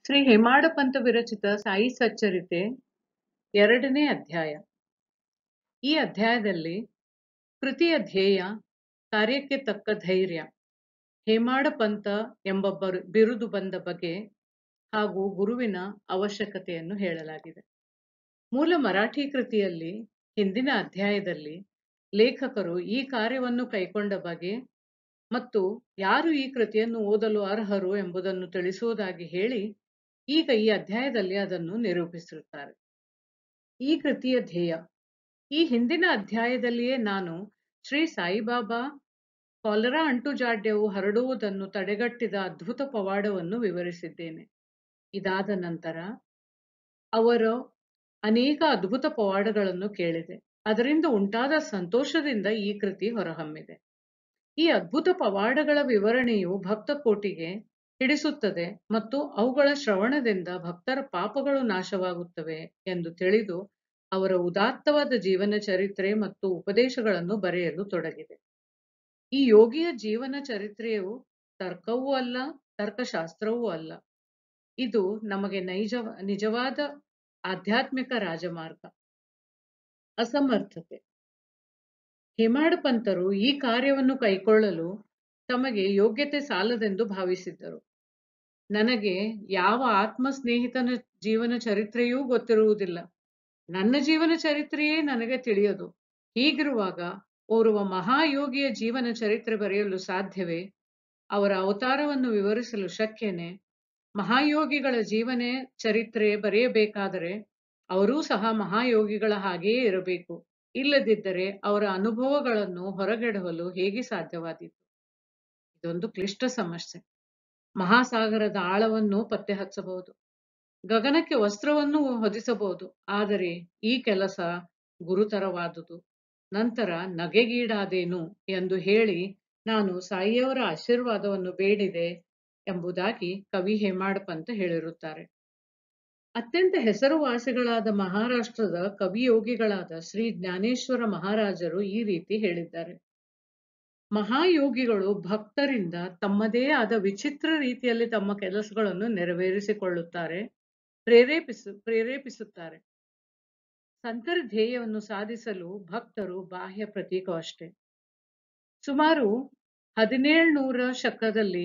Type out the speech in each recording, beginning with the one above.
ಶ್ರೀ ಹೇಮಾಡಪಂತ ವಿರಚಿತ ಸಾಯಿ ಸಚ್ಚರಿತೆ 2ನೇ ಅಧ್ಯಾಯ. ಈ ಅಧ್ಯಾಯದಲ್ಲಿ ಕೃತಿಯ ಧ್ಯೇಯ, ಕಾರ್ಯಕ್ಕೆ ತಕ್ಕ ಧೈರ್ಯ, ಹೇಮಾಡಪಂತ ಎಂಬ ಬಿರುದು ಬಂದ ಬಗೆ ಹಾಗೂ ಗುರುವಿನ ಅವಶ್ಯಕತೆಯನ್ನು ಹೇಳಲಾಗಿದೆ. ಮೂಲ ಮರಾಠಿ ಕೃತಿಯಲ್ಲಿ ಹಿಂದಿನ ಅಧ್ಯಾಯದಲ್ಲಿ ಲೇಖಕರು ಈ ಕಾರ್ಯವನ್ನು ಕೈಗೊಂಡ ಬಗೆ ಮತ್ತು ಯಾರು ಈ ಕೃತಿಯನ್ನು ಓದಲು ಅರ್ಹರು ಎಂಬುದನ್ನು ತಿಳಿಸುವುದಾಗಿ ಹೇಳಿ ಈಗ ಈ ಅಧ್ಯಾಯದಲ್ಲಿ ಅದನ್ನು ನಿರೂಪಿಸಿರುತ್ತಾರೆ. ಈ ಕೃತಿಯ ಧ್ಯೇಯ. ಈ ಹಿಂದಿನ ಅಧ್ಯಾಯದಲ್ಲಿಯೇ ನಾನು ಶ್ರೀ ಸಾಯಿಬಾಬಾ ಕಾಲರಾ ಅಂಟುಜಾಡ್ಯವು ಹರಡುವುದನ್ನು ತಡೆಗಟ್ಟಿದ ಅದ್ಭುತ ಪವಾಡವನ್ನು ವಿವರಿಸಿದ್ದೇನೆ. ಇದಾದ ನಂತರ ಅವರು ಅನೇಕ ಅದ್ಭುತ ಪವಾಡಗಳನ್ನು ಕೇಳಿದೆ. ಅದರಿಂದ ಉಂಟಾದ ಸಂತೋಷದಿಂದ ಈ ಕೃತಿ ಹೊರಹೊಮ್ಮಿದೆ. ಈ ಅದ್ಭುತ ಪವಾಡಗಳ ವಿವರಣೆಯು ಭಕ್ತ ಕೋಟಿಗೆ ಹಿಡಿಸುತ್ತದೆ ಮತ್ತು ಅವುಗಳ ಶ್ರವಣದಿಂದ ಭಕ್ತರ ಪಾಪಗಳು ನಾಶವಾಗುತ್ತವೆ ಎಂದು ತಿಳಿದು ಅವರ ಉದಾತ್ತವಾದ ಜೀವನ ಚರಿತ್ರೆ ಮತ್ತು ಉಪದೇಶಗಳನ್ನು ಬರೆಯಲು ತೊಡಗಿದೆ. ಈ ಯೋಗಿಯ ಜೀವನ ಚರಿತ್ರೆಯು ತರ್ಕವೂ ಅಲ್ಲ, ತರ್ಕಶಾಸ್ತ್ರವೂ ಅಲ್ಲ. ಇದು ನಮಗೆ ನಿಜವಾದ ಆಧ್ಯಾತ್ಮಿಕ ರಾಜಮಾರ್ಗ. ಅಸಮರ್ಥತೆ. ಹೇಮಾಡಪಂತರು ಈ ಕಾರ್ಯವನ್ನು ಕೈಗೊಳ್ಳಲು ತಮಗೆ ಯೋಗ್ಯತೆ ಸಾಲದೆಂದು ಭಾವಿಸಿದ್ದರು. ನನಗೆ ಯಾವ ಆತ್ಮ ಸ್ನೇಹಿತನ ಜೀವನ ಚರಿತ್ರೆಯೂ ಗೊತ್ತಿರುವುದಿಲ್ಲ. ನನ್ನ ಜೀವನ ಚರಿತ್ರೆಯೇ ನನಗೆ ತಿಳಿಯದು. ಹೀಗಿರುವಾಗ ಓರ್ವ ಮಹಾಯೋಗಿಯ ಜೀವನ ಚರಿತ್ರೆ ಬರೆಯಲು ಸಾಧ್ಯವೇ? ಅವರ ಅವತಾರವನ್ನು ವಿವರಿಸಲು ಶಕ್ಯನೇ? ಮಹಾಯೋಗಿಗಳ ಜೀವನ ಚರಿತ್ರೆ ಬರೆಯಬೇಕಾದರೆ ಅವರೂ ಸಹ ಮಹಾಯೋಗಿಗಳ ಹಾಗೆಯೇ ಇರಬೇಕು. ಇಲ್ಲದಿದ್ದರೆ ಅವರ ಅನುಭವಗಳನ್ನು ಹೊರಗೆಡವಲು ಹೇಗೆ ಸಾಧ್ಯವಾದೀತು? ಇದೊಂದು ಕ್ಲಿಷ್ಟ ಸಮಸ್ಯೆ. ಮಹಾಸಾಗರದ ಆಳವನ್ನು ಪತ್ತೆ ಹಚ್ಚಬಹುದು, ಗಗನಕ್ಕೆ ವಸ್ತ್ರವನ್ನು ಹೊದಿಸಬಹುದು. ಆದರೆ ಈ ಕೆಲಸ ಗುರುತರವಾದುದು. ನಂತರ ನಗೆಗೀಡಾದೇನು ಎಂದು ಹೇಳಿ ನಾನು ಸಾಯಿಯವರ ಆಶೀರ್ವಾದವನ್ನು ಬೇಡಿದೆ ಎಂಬುದಾಗಿ ಕವಿ ಹೇಮಾಡಪಂತ ಹೇಳಿರುತ್ತಾರೆ. ಅತ್ಯಂತ ಹೆಸರುವಾಸಿಗಳಾದ ಮಹಾರಾಷ್ಟ್ರದ ಕವಿಯೋಗಿಗಳಾದ ಶ್ರೀ ಜ್ಞಾನೇಶ್ವರ ಮಹಾರಾಜರು ಈ ರೀತಿ ಹೇಳಿದ್ದಾರೆ. ಮಹಾಯೋಗಿಗಳು ಭಕ್ತರಿಂದ ತಮ್ಮದೇ ಆದ ವಿಚಿತ್ರ ರೀತಿಯಲ್ಲಿ ತಮ್ಮ ಕೆಲಸಗಳನ್ನು ನೆರವೇರಿಸಿಕೊಳ್ಳುತ್ತಾರೆ, ಪ್ರೇರೇಪಿಸುತ್ತಾರೆ. ಸಂತರ ಧ್ಯೇಯವನ್ನು ಸಾಧಿಸಲು ಭಕ್ತರು ಬಾಹ್ಯ ಪ್ರತೀಕವಷ್ಟೇ. ಸುಮಾರು 1700 ಶಕದಲ್ಲಿ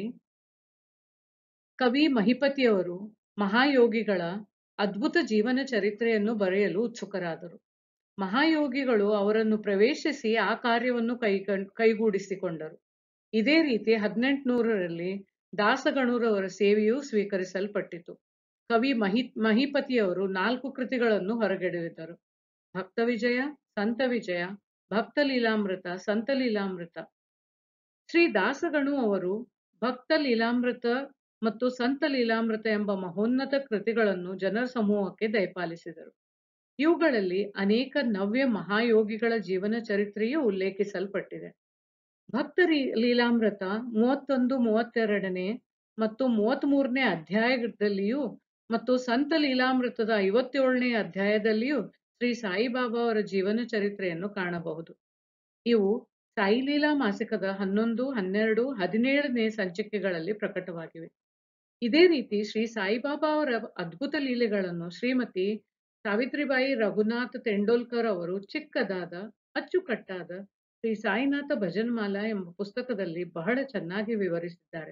ಕವಿ ಮಹಿಪತಿಯವರು ಮಹಾಯೋಗಿಗಳ ಅದ್ಭುತ ಜೀವನ ಚರಿತ್ರೆಯನ್ನು ಬರೆಯಲು ಉತ್ಸುಕರಾದರು. ಮಹಾಯೋಗಿಗಳು ಅವರನ್ನು ಪ್ರವೇಶಿಸಿ ಆ ಕಾರ್ಯವನ್ನು ಕೈಗೂಡಿಸಿಕೊಂಡರು. ಇದೇ ರೀತಿ 1800ರಲ್ಲಿ ದಾಸಗಣುರವರ ಸೇವೆಯೂ ಸ್ವೀಕರಿಸಲ್ಪಟ್ಟಿತು. ಕವಿ ಮಹಿಪತಿಯವರು 4 ಕೃತಿಗಳನ್ನು ಹೊರಗೆಡವಿದರು: ಭಕ್ತ ವಿಜಯ, ಸಂತ ವಿಜಯ, ಭಕ್ತ ಲೀಲಾಮೃತ, ಸಂತ ಲೀಲಾಮೃತ. ಶ್ರೀ ದಾಸಗಣು ಅವರು ಭಕ್ತ ಲೀಲಾಮೃತ ಮತ್ತು ಸಂತ ಲೀಲಾಮೃತ ಎಂಬ ಮಹೋನ್ನತ ಕೃತಿಗಳನ್ನು ಜನರ ಸಮೂಹಕ್ಕೆ ದಯಪಾಲಿಸಿದರು. ಇವುಗಳಲ್ಲಿ ಅನೇಕ ನವ್ಯ ಮಹಾಯೋಗಿಗಳ ಜೀವನ ಚರಿತ್ರೆಯೂ ಉಲ್ಲೇಖಿಸಲ್ಪಟ್ಟಿದೆ. ಭಕ್ತ ಲೀಲಾಮೃತ 31, 32ನೇ ಮತ್ತು 33ನೇ ಅಧ್ಯಾಯದಲ್ಲಿಯೂ ಮತ್ತು ಸಂತ ಲೀಲಾಮೃತದ 57ನೇ ಅಧ್ಯಾಯದಲ್ಲಿಯೂ ಶ್ರೀ ಸಾಯಿಬಾಬಾ ಅವರ ಜೀವನ ಚರಿತ್ರೆಯನ್ನು ಕಾಣಬಹುದು. ಇವು ಸಾಯಿ ಲೀಲಾ ಮಾಸಿಕದ 11, 12, 17ನೇ ಸಂಚಿಕೆಗಳಲ್ಲಿ ಪ್ರಕಟವಾಗಿವೆ. ಇದೇ ರೀತಿ ಶ್ರೀ ಸಾಯಿಬಾಬಾ ಅವರ ಅದ್ಭುತ ಲೀಲೆಗಳನ್ನು ಶ್ರೀಮತಿ ಸಾವಿತ್ರಿಬಾಯಿ ರಘುನಾಥ್ ತೆಂಡೋಲ್ಕರ್ ಅವರು ಚಿಕ್ಕದಾದ ಅಚ್ಚುಕಟ್ಟಾದ ಶ್ರೀ ಸಾಯಿನಾಥ ಭಜನ್ಮಾಲಾ ಎಂಬ ಪುಸ್ತಕದಲ್ಲಿ ಬಹಳ ಚೆನ್ನಾಗಿ ವಿವರಿಸಿದ್ದಾರೆ.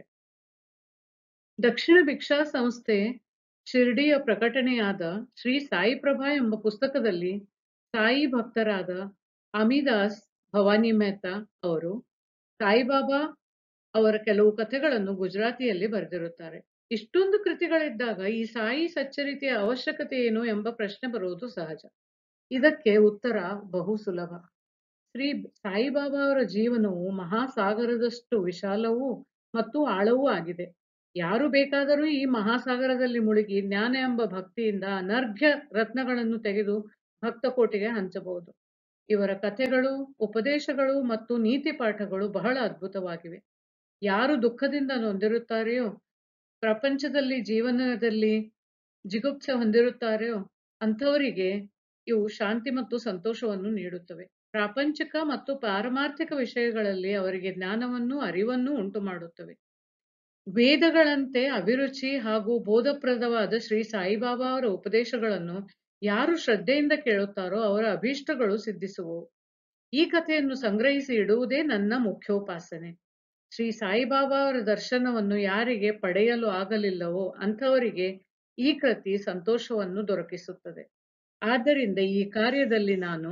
ದಕ್ಷಿಣ ಭಿಕ್ಷಾ ಸಂಸ್ಥೆ ಶಿರ್ಡಿಯ ಪ್ರಕಟಣೆಯಾದ ಶ್ರೀ ಸಾಯಿ ಪ್ರಭಾ ಎಂಬ ಪುಸ್ತಕದಲ್ಲಿ ಸಾಯಿ ಭಕ್ತರಾದ ಅಮಿದಾಸ್ ಭವಾನಿ ಮೆಹ್ತಾ ಅವರು ಸಾಯಿಬಾಬಾ ಅವರ ಕೆಲವು ಕಥೆಗಳನ್ನು ಗುಜರಾತಿಯಲ್ಲಿ ಬರೆದಿರುತ್ತಾರೆ. ಇಷ್ಟೊಂದು ಕೃತಿಗಳಿದ್ದಾಗ ಈ ಸಾಯಿ ಸಚ್ಚರಿತೆಯ ಅವಶ್ಯಕತೆ ಏನು ಎಂಬ ಪ್ರಶ್ನೆ ಬರುವುದು ಸಹಜ. ಇದಕ್ಕೆ ಉತ್ತರ ಬಹು ಸುಲಭ. ಶ್ರೀ ಸಾಯಿಬಾಬಾ ಅವರ ಜೀವನವು ಮಹಾಸಾಗರದಷ್ಟು ವಿಶಾಲವೂ ಮತ್ತು ಆಳವೂ ಆಗಿದೆ. ಯಾರು ಬೇಕಾದರೂ ಈ ಮಹಾಸಾಗರದಲ್ಲಿ ಮುಳುಗಿ ಜ್ಞಾನ ಎಂಬ ಭಕ್ತಿಯಿಂದ ಅನರ್ಘ್ಯ ರತ್ನಗಳನ್ನು ತೆಗೆದು ಭಕ್ತ ಕೋಟಿಗೆ ಹಂಚಬಹುದು. ಇವರ ಕಥೆಗಳು, ಉಪದೇಶಗಳು ಮತ್ತು ನೀತಿ ಪಾಠಗಳು ಬಹಳ ಅದ್ಭುತವಾಗಿವೆ. ಯಾರು ದುಃಖದಿಂದ ನೊಂದಿರುತ್ತಾರೆಯೋ, ಪ್ರಪಂಚದಲ್ಲಿ ಜೀವನದಲ್ಲಿ ಜಿಗುಪ್ಸೆ ಹೊಂದಿರುತ್ತಾರೆಯೋ ಅಂಥವರಿಗೆ ಇವು ಶಾಂತಿ ಮತ್ತು ಸಂತೋಷವನ್ನು ನೀಡುತ್ತವೆ. ಪ್ರಾಪಂಚಿಕ ಮತ್ತು ಪಾರಮಾರ್ಥಿಕ ವಿಷಯಗಳಲ್ಲಿ ಅವರಿಗೆ ಜ್ಞಾನವನ್ನು, ಅರಿವನ್ನು ಉಂಟು ಮಾಡುತ್ತವೆ. ವೇದಗಳಂತೆ ಅಭಿರುಚಿ ಹಾಗೂ ಬೋಧಪ್ರದವಾದ ಶ್ರೀ ಸಾಯಿಬಾಬಾ ಅವರ ಉಪದೇಶಗಳನ್ನು ಯಾರು ಶ್ರದ್ಧೆಯಿಂದ ಕೇಳುತ್ತಾರೋ ಅವರ ಅಭೀಷ್ಟಗಳು ಸಿದ್ಧಿಸುವವು. ಈ ಕಥೆಯನ್ನು ಸಂಗ್ರಹಿಸಿ ಇಡುವುದೇ ನನ್ನ ಮುಖ್ಯೋಪಾಸನೆ. ಶ್ರೀ ಸಾಯಿಬಾಬಾ ಅವರ ದರ್ಶನವನ್ನು ಯಾರಿಗೆ ಪಡೆಯಲು ಆಗಲಿಲ್ಲವೋ ಅಂಥವರಿಗೆ ಈ ಕೃತಿ ಸಂತೋಷವನ್ನು ದೊರಕಿಸುತ್ತದೆ. ಆದ್ದರಿಂದ ಈ ಕಾರ್ಯದಲ್ಲಿ ನಾನು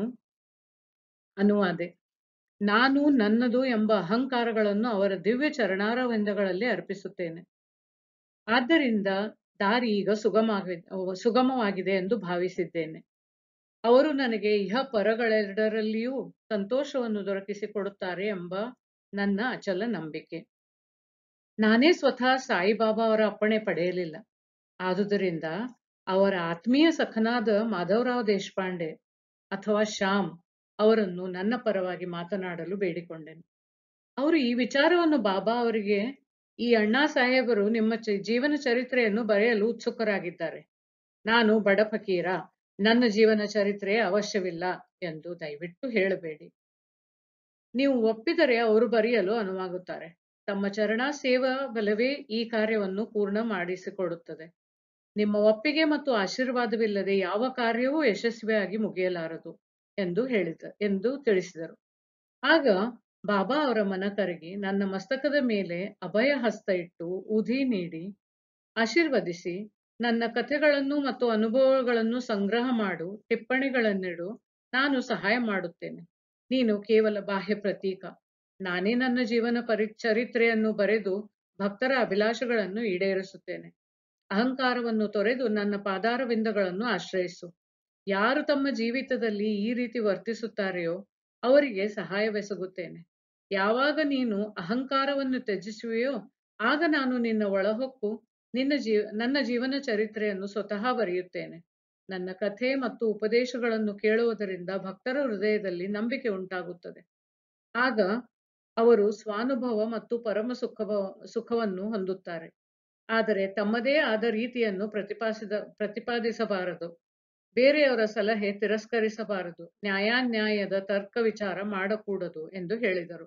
ಅನುವಾದೆ. ನಾನು ನನ್ನದು ಎಂಬ ಅಹಂಕಾರಗಳನ್ನು ಅವರ ದಿವ್ಯ ಚರಣಾರವಿಂದಗಳಲ್ಲಿ ಅರ್ಪಿಸುತ್ತೇನೆ. ಆದ್ದರಿಂದ ದಾರಿ ಈಗ ಸುಗಮವಾಗಿದೆ ಎಂದು ಭಾವಿಸಿದ್ದೇನೆ. ಅವರು ನನಗೆ ಇಹ ಪರಗಳೆರಡರಲ್ಲಿಯೂ ಸಂತೋಷವನ್ನು ದೊರಕಿಸಿಕೊಡುತ್ತಾರೆ ಎಂಬ ನನ್ನ ಅಚಲ ನಂಬಿಕೆ. ನಾನೇ ಸ್ವತಃ ಸಾಯಿಬಾಬಾ ಅವರ ಅಪ್ಪಣೆ ಪಡೆಯಲಿಲ್ಲ. ಆದುದರಿಂದ ಅವರ ಆತ್ಮೀಯ ಸಖನಾದ ಮಾಧವರಾವ್ ದೇಶಪಾಂಡೆ ಅಥವಾ ಶ್ಯಾಮ್ ಅವರನ್ನು ನನ್ನ ಪರವಾಗಿ ಮಾತನಾಡಲು ಬೇಡಿಕೊಂಡೆನು. ಅವರು ಈ ವಿಚಾರವನ್ನು ಬಾಬಾ ಅವರಿಗೆ, ಈ ಅಣ್ಣಾ ಸಾಹೇಬರು ನಿಮ್ಮ ಜೀವನ ಚರಿತ್ರೆಯನ್ನು ಬರೆಯಲು ಉತ್ಸುಕರಾಗಿದ್ದಾರೆ. ನಾನು ಬಡ ಫಕೀರ, ನನ್ನ ಜೀವನ ಚರಿತ್ರೆ ಅವಶ್ಯವಿಲ್ಲ ಎಂದು ದಯವಿಟ್ಟು ಹೇಳಬೇಡಿ. ನೀವು ಒಪ್ಪಿದರೆ ಅವರು ಬರೆಯಲು ಅನುವಾಗುತ್ತಾರೆ. ತಮ್ಮ ಚರಣಾ ಸೇವಾ ಬಲವೇ ಈ ಕಾರ್ಯವನ್ನು ಪೂರ್ಣ ಮಾಡಿಸಿಕೊಡುತ್ತದೆ. ನಿಮ್ಮ ಒಪ್ಪಿಗೆ ಮತ್ತು ಆಶೀರ್ವಾದವಿಲ್ಲದೆ ಯಾವ ಕಾರ್ಯವೂ ಯಶಸ್ವಿಯಾಗಿ ಮುಗಿಯಲಾರದು ಎಂದು ತಿಳಿಸಿದರು. ಆಗ ಬಾಬಾ ಅವರ ಮನ ಕರಗಿ ನನ್ನ ಮಸ್ತಕದ ಮೇಲೆ ಅಭಯ ಹಸ್ತ ಇಟ್ಟು ಊದಿ ನೀಡಿ ಆಶೀರ್ವದಿಸಿ, ನನ್ನ ಕಥೆಗಳನ್ನು ಮತ್ತು ಅನುಭವಗಳನ್ನು ಸಂಗ್ರಹ ಮಾಡು, ಟಿಪ್ಪಣಿಗಳನ್ನಿಡು, ನಾನು ಸಹಾಯ ಮಾಡುತ್ತೇನೆ. ನೀನು ಕೇವಲ ಬಾಹ್ಯ ಪ್ರತೀಕ. ನಾನೇ ನನ್ನ ಜೀವನ ಚರಿತ್ರೆಯನ್ನು ಬರೆದು ಭಕ್ತರ ಅಭಿಲಾಷೆಗಳನ್ನು ಈಡೇರಿಸುತ್ತೇನೆ. ಅಹಂಕಾರವನ್ನು ತೊರೆದು ನನ್ನ ಪಾದಾರವಿಂದಗಳನ್ನು ಆಶ್ರಯಿಸು. ಯಾರು ತಮ್ಮ ಜೀವಿತದಲ್ಲಿ ಈ ರೀತಿ ವರ್ತಿಸುತ್ತಾರೆಯೋ ಅವರಿಗೆ ಸಹಾಯವೆಸಗುತ್ತೇನೆ. ಯಾವಾಗ ನೀನು ಅಹಂಕಾರವನ್ನು ತ್ಯಜಿಸುವೆಯೋ ಆಗ ನಾನು ನಿನ್ನ ಒಳಹೊಕ್ಕು ನನ್ನ ಜೀವನ ಚರಿತ್ರೆಯನ್ನು ಸ್ವತಃ ಬರೆಯುತ್ತೇನೆ. ನನ್ನ ಕಥೆ ಮತ್ತು ಉಪದೇಶಗಳನ್ನು ಕೇಳುವುದರಿಂದ ಭಕ್ತರ ಹೃದಯದಲ್ಲಿ ನಂಬಿಕೆ ಉಂಟಾಗುತ್ತದೆ. ಆಗ ಅವರು ಸ್ವಾನುಭವ ಮತ್ತು ಪರಮ ಸುಖವನ್ನು ಹೊಂದುತ್ತಾರೆ. ಆದರೆ ತಮ್ಮದೇ ಆದ ರೀತಿಯನ್ನು ಪ್ರತಿಪಾದಿಸಬಾರದು. ಬೇರೆಯವರ ಸಲಹೆ ತಿರಸ್ಕರಿಸಬಾರದು. ನ್ಯಾಯಾನ್ಯಾಯದ ತರ್ಕ ವಿಚಾರ ಮಾಡಕೂಡದು ಎಂದು ಹೇಳಿದರು.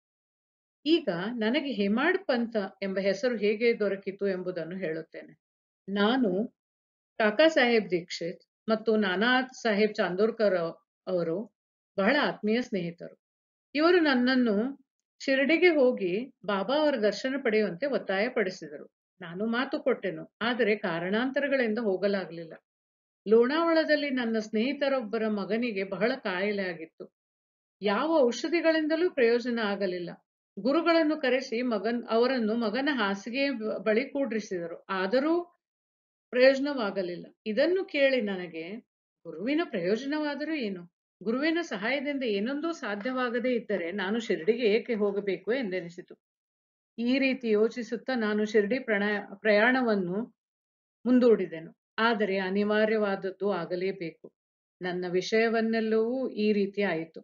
ಈಗ ನನಗೆ ಹೇಮಾಡ್ ಪಂಥ ಎಂಬ ಹೆಸರು ಹೇಗೆ ದೊರಕಿತು ಎಂಬುದನ್ನು ಹೇಳುತ್ತೇನೆ. ನಾನು ಕಾಕಾ ಸಾಹೇಬ್ ದೀಕ್ಷಿತ್ ಮತ್ತು ನಾನಾ ಸಾಹೇಬ್ ಚಾಂದೋರ್ಕರ್ ಅವರು ಬಹಳ ಆತ್ಮೀಯ ಸ್ನೇಹಿತರು. ಇವರು ನನ್ನನ್ನು ಶಿರಡಿಗೆ ಹೋಗಿ ಬಾಬಾ ಅವರ ದರ್ಶನ ಪಡೆಯುವಂತೆ ಒತ್ತಾಯ ಪಡಿಸಿದರು. ನಾನು ಮಾತು ಕೊಟ್ಟೆನು, ಆದರೆ ಕಾರಣಾಂತರಗಳಿಂದ ಹೋಗಲಾಗಲಿಲ್ಲ. ಲೋಣಾವಳದಲ್ಲಿ ನನ್ನ ಸ್ನೇಹಿತರೊಬ್ಬರ ಮಗನಿಗೆ ಬಹಳ ಕಾಯಿಲೆ ಆಗಿತ್ತು. ಯಾವ ಔಷಧಿಗಳಿಂದಲೂ ಪ್ರಯೋಜನ ಆಗಲಿಲ್ಲ. ಗುರುಗಳನ್ನು ಕರೆಸಿ ಅವರನ್ನು ಮಗನ ಹಾಸಿಗೆ ಬಳಿ ಕೂಡ್ರಿಸಿದರು. ಆದರೂ ಪ್ರಯೋಜನವಾಗಲಿಲ್ಲ. ಇದನ್ನು ಕೇಳಿ ನನಗೆ, ಗುರುವಿನ ಪ್ರಯೋಜನವಾದರೂ ಏನು? ಗುರುವಿನ ಸಹಾಯದಿಂದ ಏನೊಂದೂ ಸಾಧ್ಯವಾಗದೇ ಇದ್ದರೆ ನಾನು ಶಿರಡಿಗೆ ಏಕೆ ಹೋಗಬೇಕು ಎಂದೆನಿಸಿತು. ಈ ರೀತಿ ಯೋಚಿಸುತ್ತಾ ನಾನು ಶಿರಡಿ ಪ್ರಯಾಣವನ್ನು ಮುಂದೂಡಿದೆನು. ಆದರೆ ಅನಿವಾರ್ಯವಾದದ್ದು ಆಗಲೇಬೇಕು. ನನ್ನ ವಿಷಯವನ್ನೆಲ್ಲವೂ ಈ ರೀತಿ ಆಯಿತು.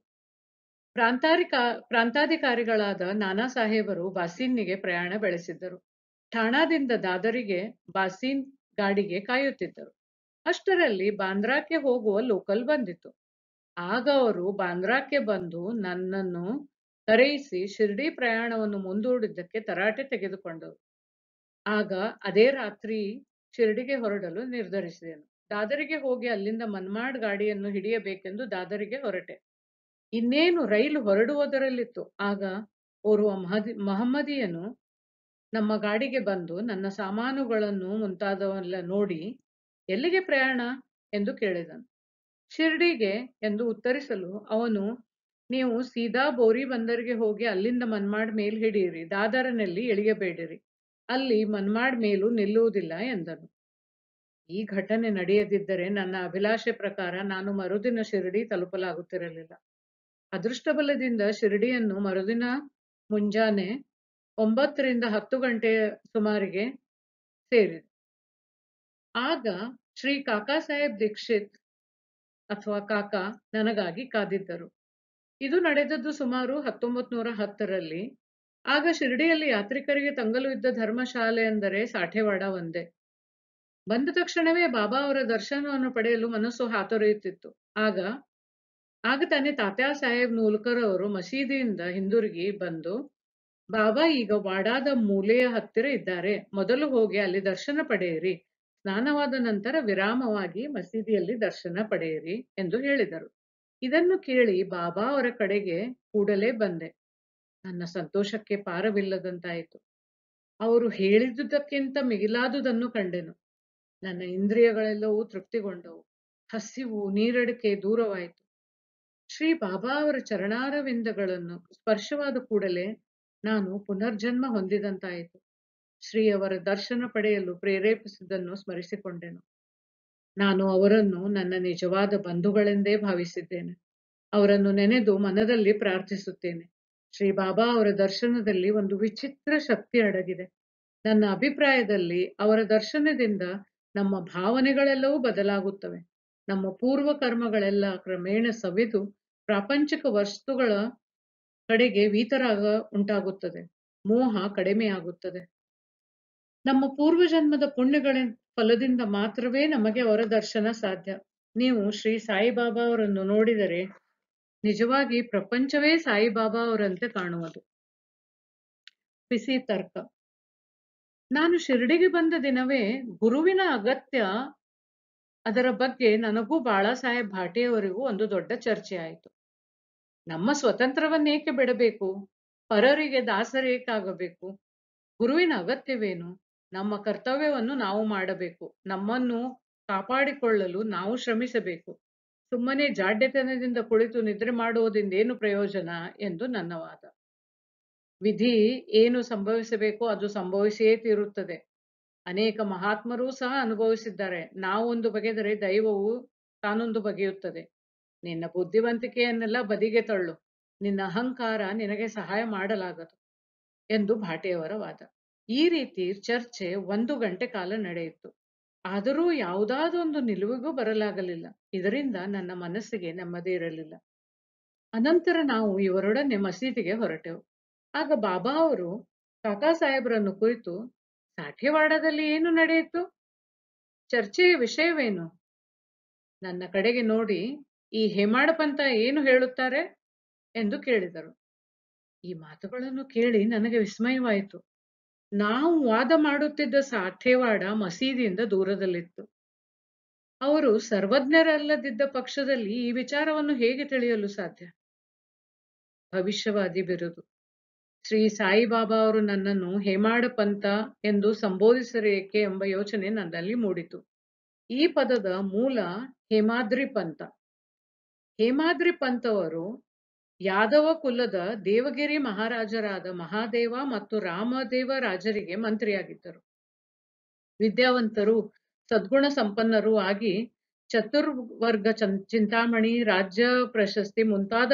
ಪ್ರಾಂತಾಧಿಕಾರಿಗಳಾದ ನಾನಾ ಸಾಹೇಬರು ಬಾಸೀನ್ನಿಗೆ ಪ್ರಯಾಣ ಬೆಳೆಸಿದ್ದರು. ಠಾಣಾದಿಂದ ದಾದರಿಗೆ ಬಾಸೀನ್ ಗಾಡಿಗೆ ಕಾಯುತ್ತಿದ್ದರು. ಅಷ್ಟರಲ್ಲಿ ಬಾಂದ್ರಾಕ್ಕೆ ಹೋಗುವ ಲೋಕಲ್ ಬಂದಿತು. ಆಗ ಅವರು ಬಾಂದ್ರಾಕ್ಕೆ ಬಂದು ನನ್ನನ್ನು ಕರೆಯಿಸಿ ಶಿರ್ಡಿ ಪ್ರಯಾಣವನ್ನು ಮುಂದೂಡಿದ್ದಕ್ಕೆ ತರಾಟೆ ತೆಗೆದುಕೊಂಡರು. ಆಗ ಅದೇ ರಾತ್ರಿ ಶಿರ್ಡಿಗೆ ಹೊರಡಲು ನಿರ್ಧರಿಸಿದೆನು. ದಾದರಿಗೆ ಹೋಗಿ ಅಲ್ಲಿಂದ ಮನ್ಮಾಡ್ ಗಾಡಿಯನ್ನು ಹಿಡಿಯಬೇಕೆಂದು ದಾದರಿಗೆ ಹೊರಟೆ. ಇನ್ನೇನು ರೈಲು ಹೊರಡುವುದರಲ್ಲಿತ್ತು. ಆಗ ಓರ್ವ ಮಹಮ್ಮದಿಯನು ನಮ್ಮ ಗಾಡಿಗೆ ಬಂದು ನನ್ನ ಸಾಮಾನುಗಳನ್ನು ಮುಂತಾದವೆಲ್ಲ ನೋಡಿ, ಎಲ್ಲಿಗೆ ಪ್ರಯಾಣ ಎಂದು ಕೇಳಿದನು. ಶಿರ್ಡಿಗೆ ಎಂದು ಉತ್ತರಿಸಲು ಅವನು, ನೀವು ಸೀದಾ ಬೋರಿ ಬಂದರಿಗೆ ಹೋಗಿ ಅಲ್ಲಿಂದ ಮನ್ಮಾಡ್ ಮೇಲ್ ಹಿಡಿಯಿರಿ, ದಾದರನಲ್ಲಿ ಇಳಿಯಬೇಡಿರಿ, ಅಲ್ಲಿ ಮನ್ಮಾಡ್ ಮೇಲೂ ನಿಲ್ಲುವುದಿಲ್ಲ ಎಂದನು. ಈ ಘಟನೆ ನಡೆಯದಿದ್ದರೆ ನನ್ನ ಅಭಿಲಾಷೆ ಪ್ರಕಾರ ನಾನು ಮರುದಿನ ಶಿರಡಿ ತಲುಪಲಾಗುತ್ತಿರಲಿಲ್ಲ. ಅದೃಷ್ಟಬಲದಿಂದ ಶಿರಡಿಯನ್ನು ಮರುದಿನ ಮುಂಜಾನೆ 9 ರಿಂದ 10 ಗಂಟೆಯ ಸುಮಾರಿಗೆ ಸೇರಿದೆ. ಆಗ ಶ್ರೀ ಕಾಕಾ ಸಾಹೇಬ್ ದೀಕ್ಷಿತ್ ಅಥವಾ ಕಾಕಾ ನನಗಾಗಿ ಕಾದಿದ್ದರು. ಇದು ನಡೆದದ್ದು ಸುಮಾರು 1910ರಲ್ಲಿ. ಆಗ ಶಿರಡಿಯಲ್ಲಿ ಯಾತ್ರಿಕರಿಗೆ ತಂಗಲು ಇದ್ದ ಧರ್ಮಶಾಲೆ ಎಂದರೆ ಸಾಠೇವಾಡ ಒಂದೇ. ಬಂದ ತಕ್ಷಣವೇ ಬಾಬಾ ಅವರ ದರ್ಶನವನ್ನು ಪಡೆಯಲು ಮನಸ್ಸು ಹಾತೊರೆಯುತ್ತಿತ್ತು. ಆಗ ತಾನೇ ತಾತ್ಯಾ ಸಾಹೇಬ್ ನೂಲ್ಕರ್ ಅವರು ಮಸೀದಿಯಿಂದ ಹಿಂದಿರುಗಿ ಬಂದು ಬಾಬಾ ಈಗ ವಾಡಾದ ಮೂಲೆಯ ಹತ್ತಿರ ಇದ್ದಾರೆ. ಮೊದಲು ಹೋಗಿ ಅಲ್ಲಿ ದರ್ಶನ ಪಡೆಯಿರಿ. ಸ್ನಾನವಾದ ನಂತರ ವಿರಾಮವಾಗಿ ಮಸೀದಿಯಲ್ಲಿ ದರ್ಶನ ಪಡೆಯಿರಿ ಎಂದು ಹೇಳಿದರು. ಇದನ್ನು ಕೇಳಿ ಬಾಬಾ ಅವರ ಕಡೆಗೆ ಕೂಡಲೇ ಬಂದೆ. ನನ್ನ ಸಂತೋಷಕ್ಕೆ ಪಾರವಿಲ್ಲದಂತಾಯಿತು. ಅವರು ಹೇಳಿದುದಕ್ಕಿಂತ ಮಿಗಿಲಾದುದನ್ನು ಕಂಡೆನು. ನನ್ನ ಇಂದ್ರಿಯಗಳೆಲ್ಲವೂ ತೃಪ್ತಿಗೊಂಡವು. ಹಸಿವು, ನೀರಡಿಕೆ ದೂರವಾಯಿತು. ಶ್ರೀ ಬಾಬಾ ಅವರ ಚರಣಾರವಿಂದಗಳನ್ನು ಸ್ಪರ್ಶವಾದ ಕೂಡಲೇ ನಾನು ಪುನರ್ಜನ್ಮ ಹೊಂದಿದಂತಾಯಿತು. ಶ್ರೀ ಅವರ ದರ್ಶನ ಪಡೆಯಲು ಪ್ರೇರೇಪಿಸಿದ್ದನ್ನು ಸ್ಮರಿಸಿಕೊಂಡೆನು. ನಾನು ಅವರನ್ನು ನನ್ನ ನಿಜವಾದ ಬಂಧುಗಳೆಂದೇ ಭಾವಿಸಿದ್ದೇನೆ. ಅವರನ್ನು ನೆನೆದು ಮನದಲ್ಲಿ ಪ್ರಾರ್ಥಿಸುತ್ತೇನೆ. ಶ್ರೀ ಬಾಬಾ ಅವರ ದರ್ಶನದಲ್ಲಿ ಒಂದು ವಿಚಿತ್ರ ಶಕ್ತಿ ಅಡಗಿದೆ. ನನ್ನ ಅಭಿಪ್ರಾಯದಲ್ಲಿ ಅವರ ದರ್ಶನದಿಂದ ನಮ್ಮ ಭಾವನೆಗಳೆಲ್ಲವೂ ಬದಲಾಗುತ್ತವೆ. ನಮ್ಮ ಪೂರ್ವ ಕರ್ಮಗಳೆಲ್ಲ ಕ್ರಮೇಣ ಸವಿದು ಪ್ರಾಪಂಚಿಕ ವಸ್ತುಗಳ ಕಡೆಗೆ ವೀತರಾಗ ಉಂಟಾಗುತ್ತದೆ. ಮೋಹ ಕಡಿಮೆಯಾಗುತ್ತದೆ. ನಮ್ಮ ಪೂರ್ವಜನ್ಮದ ಪುಣ್ಯಗಳ ಫಲದಿಂದ ಮಾತ್ರವೇ ನಮಗೆ ಅವರ ದರ್ಶನ ಸಾಧ್ಯ. ನೀವು ಶ್ರೀ ಸಾಯಿಬಾಬಾ ಅವರನ್ನು ನೋಡಿದರೆ ನಿಜವಾಗಿ ಪ್ರಪಂಚವೇ ಸಾಯಿಬಾಬಾ ಅವರಂತೆ ಕಾಣುವುದು. ಬಿಸಿ ತರ್ಕ. ನಾನು ಶಿರಡಿಗೆ ಬಂದ ದಿನವೇ ಗುರುವಿನ ಅಗತ್ಯ ಅದರ ಬಗ್ಗೆ ನನಗೂ ಬಾಳಾ ಸಾಹೇಬ್ ಭಾಟಿಯವರಿಗೂ ಒಂದು ದೊಡ್ಡ ಚರ್ಚೆ ಆಯಿತು. ನಮ್ಮ ಸ್ವತಂತ್ರವನ್ನೇಕೆ ಬಿಡಬೇಕು? ಪರರಿಗೆ ದಾಸರೇಕಾಗಬೇಕು? ಗುರುವಿನ ಅಗತ್ಯವೇನು? ನಮ್ಮ ಕರ್ತವ್ಯವನ್ನು ನಾವು ಮಾಡಬೇಕು. ನಮ್ಮನ್ನು ಕಾಪಾಡಿಕೊಳ್ಳಲು ನಾವು ಶ್ರಮಿಸಬೇಕು. ಸುಮ್ಮನೆ ಜಾಡ್ಯತನದಿಂದ ಕುಳಿತು ನಿದ್ರೆ ಮಾಡುವುದರಿಂದ ಏನು ಪ್ರಯೋಜನ ಎಂದು ನನ್ನ ವಾದ. ವಿಧಿ ಏನು ಸಂಭವಿಸಬೇಕೋ ಅದು ಸಂಭವಿಸಿಯೇ ತೀರುತ್ತದೆ. ಅನೇಕ ಮಹಾತ್ಮರೂ ಸಹ ಅನುಭವಿಸಿದ್ದಾರೆ. ನಾವೊಂದು ಬಗೆದರೆ ದೈವವು ತಾನೊಂದು ಬಗೆಯುತ್ತದೆ. ನಿನ್ನ ಬುದ್ಧಿವಂತಿಕೆಯನ್ನೆಲ್ಲ ಬದಿಗೆ ತಳ್ಳು. ನಿನ್ನ ಅಹಂಕಾರ ನಿನಗೆ ಸಹಾಯ ಮಾಡಲಾಗದು ಎಂದು ಭಾಟಿಯವರ ವಾದ. ಈ ರೀತಿ ಚರ್ಚೆ 1 ಗಂಟೆ ಕಾಲ ನಡೆಯಿತು. ಆದರೂ ಯಾವುದಾದೊಂದು ನಿಲುವಿಗೂ ಬರಲಾಗಲಿಲ್ಲ. ಇದರಿಂದ ನನ್ನ ಮನಸ್ಸಿಗೆ ನೆಮ್ಮದಿ ಇರಲಿಲ್ಲ. ಅನಂತರ ನಾವು ಇವರೊಡನೆ ಮಸೀದಿಗೆ ಹೊರಟೆವು. ಆಗ ಬಾಬಾ ಅವರು ಕಾಕಾ ಸಾಹೇಬರನ್ನು ಕುರಿತು, ಸಾಠೇವಾಡದಲ್ಲಿ ಏನು ನಡೆಯಿತು? ಚರ್ಚೆಯ ವಿಷಯವೇನು? ನನ್ನ ಕಡೆಗೆ ನೋಡಿ, ಈ ಹೇಮಾಡ ಪಂಥ ಏನು ಹೇಳುತ್ತಾರೆ ಎಂದು ಕೇಳಿದರು. ಈ ಮಾತುಗಳನ್ನು ಕೇಳಿ ನನಗೆ ವಿಸ್ಮಯವಾಯಿತು. ನಾವು ವಾದ ಮಾಡುತ್ತಿದ್ದ ಸಾಠೇವಾಡ ಮಸೀದಿಯಿಂದ ದೂರದಲ್ಲಿತ್ತು. ಅವರು ಸರ್ವಜ್ಞರಲ್ಲದಿದ್ದ ಪಕ್ಷದಲ್ಲಿ ಈ ವಿಚಾರವನ್ನು ಹೇಗೆ ತಿಳಿಯಲು ಸಾಧ್ಯ? ಭವಿಷ್ಯವಾದಿ ಬಿರುದು. ಶ್ರೀ ಸಾಯಿಬಾಬಾ ಅವರು ನನ್ನನ್ನು ಹೇಮಾಡ ಪಂಥ ಎಂದು ಸಂಬೋಧಿಸರೇಕೆ ಎಂಬ ಯೋಚನೆ ನನ್ನಲ್ಲಿ ಮೂಡಿತು. ಈ ಪದದ ಮೂಲ ಹೇಮಾದ್ರಿ ಪಂಥ. ಹೇಮಾದ್ರಿ ಪಂಥವರು ಯಾದವ ಕುಲದ ದೇವಗಿರಿ ಮಹಾರಾಜರಾದ ಮಹಾದೇವ ಮತ್ತು ರಾಮದೇವ ರಾಜರಿಗೆ ಮಂತ್ರಿಯಾಗಿದ್ದರು. ವಿದ್ಯಾವಂತರು, ಸದ್ಗುಣ ಸಂಪನ್ನರೂ ಆಗಿ ಚತುರ್ವರ್ಗ ಚಿಂತಾಮಣಿ, ರಾಜ್ಯ ಪ್ರಶಸ್ತಿ ಮುಂತಾದ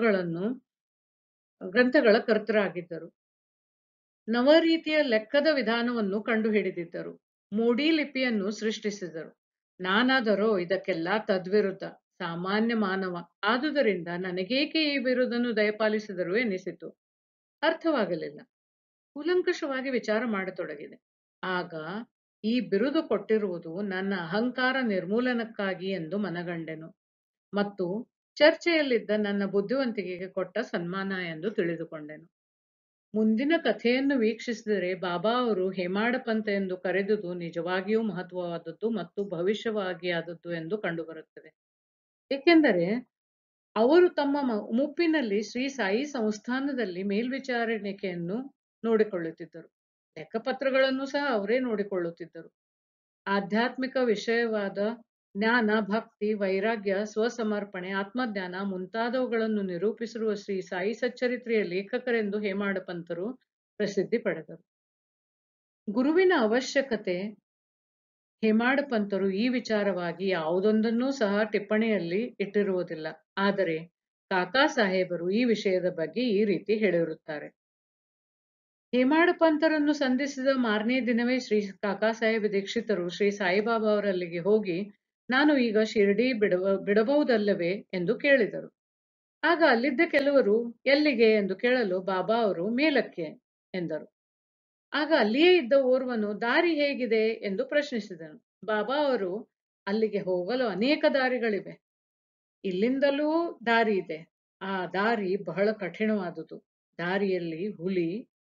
ಗ್ರಂಥಗಳ ಕರ್ತರಾಗಿದ್ದರು. ನವರೀತಿಯ ಲೆಕ್ಕದ ವಿಧಾನವನ್ನು ಕಂಡುಹಿಡಿದಿದ್ದರು. ಮೋಡಿ ಲಿಪಿಯನ್ನು ಸೃಷ್ಟಿಸಿದರು. ನಾನಾದರೋ ಇದಕ್ಕೆಲ್ಲ ತದ್ವಿರುದ್ಧ, ಸಾಮಾನ್ಯ ಮಾನವ. ಆದುದರಿಂದ ನನಗೇಕೆ ಈ ಬಿರುದನ್ನು ದಯಪಾಲಿಸಿದರು ಎನಿಸಿತು. ಅರ್ಥವಾಗಲಿಲ್ಲ. ಕೂಲಂಕಷವಾಗಿ ವಿಚಾರ ಮಾಡತೊಡಗಿದೆ. ಆಗ ಈ ಬಿರುದು ಕೊಟ್ಟಿರುವುದು ನನ್ನ ಅಹಂಕಾರ ನಿರ್ಮೂಲನಕ್ಕಾಗಿ ಎಂದು ಮನಗಂಡೆನು ಮತ್ತು ಚರ್ಚೆಯಲ್ಲಿದ್ದ ನನ್ನ ಬುದ್ಧಿವಂತಿಕೆಗೆ ಕೊಟ್ಟ ಸನ್ಮಾನ ಎಂದು ತಿಳಿದುಕೊಂಡೆನು. ಮುಂದಿನ ಕಥೆಯನ್ನು ವೀಕ್ಷಿಸಿದರೆ ಬಾಬಾ ಅವರು ಹೇಮಾಡ ಪಂಥ ಎಂದು ಕರೆದುದು ನಿಜವಾಗಿಯೂ ಮಹತ್ವವಾದದ್ದು ಮತ್ತು ಭವಿಷ್ಯವಾಗಿಯಾದದ್ದು ಎಂದು ಕಂಡುಬರುತ್ತದೆ. ಏಕೆಂದರೆ ಅವರು ತಮ್ಮ ಮುಪ್ಪಿನಲ್ಲಿ ಶ್ರೀ ಸಾಯಿ ಸಂಸ್ಥಾನದಲ್ಲಿ ಮೇಲ್ವಿಚಾರಣಿಕೆಯನ್ನು ನೋಡಿಕೊಳ್ಳುತ್ತಿದ್ದರು. ಲೆಕ್ಕಪತ್ರಗಳನ್ನು ಸಹ ಅವರೇ ನೋಡಿಕೊಳ್ಳುತ್ತಿದ್ದರು. ಆಧ್ಯಾತ್ಮಿಕ ವಿಷಯವಾದ ಜ್ಞಾನ, ಭಕ್ತಿ, ವೈರಾಗ್ಯ, ಸ್ವಸಮರ್ಪಣೆ, ಆತ್ಮಜ್ಞಾನ ಮುಂತಾದವುಗಳನ್ನು ನಿರೂಪಿಸಿರುವ ಶ್ರೀ ಸಾಯಿ ಸಚ್ಚರಿತ್ರೆಯ ಲೇಖಕರೆಂದು ಹೇಮಾಡ ಪಂಥರು ಪ್ರಸಿದ್ಧಿ ಪಡೆದರು. ಗುರುವಿನ ಅವಶ್ಯಕತೆ. ಹೇಮಾಡ ಪಂಥರು ಈ ವಿಚಾರವಾಗಿ ಯಾವುದೊಂದನ್ನೂ ಸಹ ಟಿಪ್ಪಣಿಯಲ್ಲಿ ಇಟ್ಟಿರುವುದಿಲ್ಲ. ಆದರೆ ಕಾಕಾ ಸಾಹೇಬರು ಈ ವಿಷಯದ ಬಗ್ಗೆ ಈ ರೀತಿ ಹೇಳಿರುತ್ತಾರೆ. ಹೇಮಾಡ ಪಂಥರನ್ನು ಸಂಧಿಸಿದ ಮಾರನೇ ದಿನವೇ ಶ್ರೀ ಕಾಕಾ ಸಾಹೇಬ್ ದೀಕ್ಷಿತರು ಶ್ರೀ ಸಾಯಿಬಾಬಾ ಅವರಲ್ಲಿಗೆ ಹೋಗಿ, ನಾನು ಈಗ ಶಿರಡಿ ಬಿಡಬಹುದಲ್ಲವೇ ಎಂದು ಕೇಳಿದರು. ಆಗ ಅಲ್ಲಿದ್ದ ಕೆಲವರು ಎಲ್ಲಿಗೆ ಎಂದು ಕೇಳಲು ಬಾಬಾ ಅವರು ಮೇಲಕ್ಕೆ ಎಂದರು. ಆಗ ಅಲ್ಲಿಯೇ ಇದ್ದ ಓರ್ವನು ದಾರಿ ಹೇಗಿದೆ ಎಂದು ಪ್ರಶ್ನಿಸಿದನು. ಬಾಬಾ ಅವರು, ಅಲ್ಲಿಗೆ ಹೋಗಲು ಅನೇಕ ದಾರಿಗಳಿವೆ. ಇಲ್ಲಿಂದಲೂ ದಾರಿ ಇದೆ. ಆ ದಾರಿ ಬಹಳ ಕಠಿಣವಾದುದು. ದಾರಿಯಲ್ಲಿ ಹುಲಿ,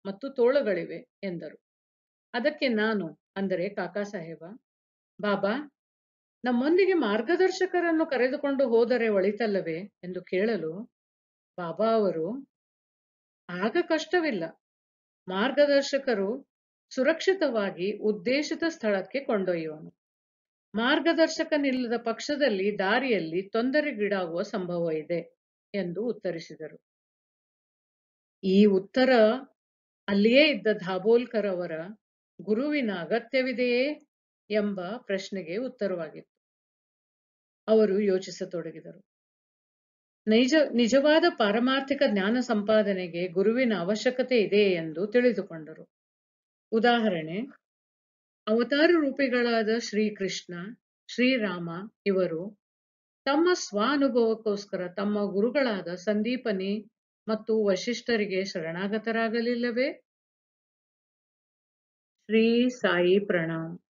ಮತ್ತು ತೋಳುಗಳಿವೆ ಎಂದರು. ಅದಕ್ಕೆ ನಾನು, ಅಂದರೆ ಕಾಕಾ ಸಾಹೇಬ, ಬಾಬಾ, ನಮ್ಮೊಂದಿಗೆ ಮಾರ್ಗದರ್ಶಕರನ್ನು ಕರೆದುಕೊಂಡು ಹೋದರೆ ಒಳಿತಲ್ಲವೇ ಎಂದು ಕೇಳಲು ಬಾಬಾ ಅವರು, ಆಗ ಕಷ್ಟವಿಲ್ಲ. ಮಾರ್ಗದರ್ಶಕರು ಸುರಕ್ಷಿತವಾಗಿ ಉದ್ದೇಶಿತ ಸ್ಥಳಕ್ಕೆ ಕೊಂಡೊಯ್ಯುವನು. ಮಾರ್ಗದರ್ಶಕನಿಲ್ಲದ ಪಕ್ಷದಲ್ಲಿ ದಾರಿಯಲ್ಲಿ ತೊಂದರೆಗೀಡಾಗುವ ಸಂಭವ ಇದೆ ಎಂದು ಉತ್ತರಿಸಿದರು. ಈ ಉತ್ತರ ಅಲ್ಲಿಯೇ ಇದ್ದ ದಾಭೋಲ್ಕರ್ ಅವರ ಗುರುವಿನ ಅಗತ್ಯವಿದೆಯೇ ಎಂಬ ಪ್ರಶ್ನೆಗೆ ಉತ್ತರವಾಗಿತ್ತು. ಅವರು ಯೋಚಿಸತೊಡಗಿದರು. ನಿಜವಾದ ಪಾರಮಾರ್ಥಿಕ ಜ್ಞಾನ ಸಂಪಾದನೆಗೆ ಗುರುವಿನ ಅವಶ್ಯಕತೆ ಇದೆ ಎಂದು ತಿಳಿದುಕೊಂಡರು. ಉದಾಹರಣೆ, ಅವತಾರ ರೂಪಿಗಳಾದ ಶ್ರೀಕೃಷ್ಣ, ಶ್ರೀರಾಮ ಇವರು ತಮ್ಮ ಸ್ವಾನುಭವಕ್ಕೋಸ್ಕರ ತಮ್ಮ ಗುರುಗಳಾದ ಸಂದೀಪನಿ ಮತ್ತು ವಶಿಷ್ಠರಿಗೆ ಶರಣಾಗತರಾಗಲಿಲ್ಲವೇ? ಶ್ರೀ ಸಾಯಿ ಪ್ರಣಾಮ್.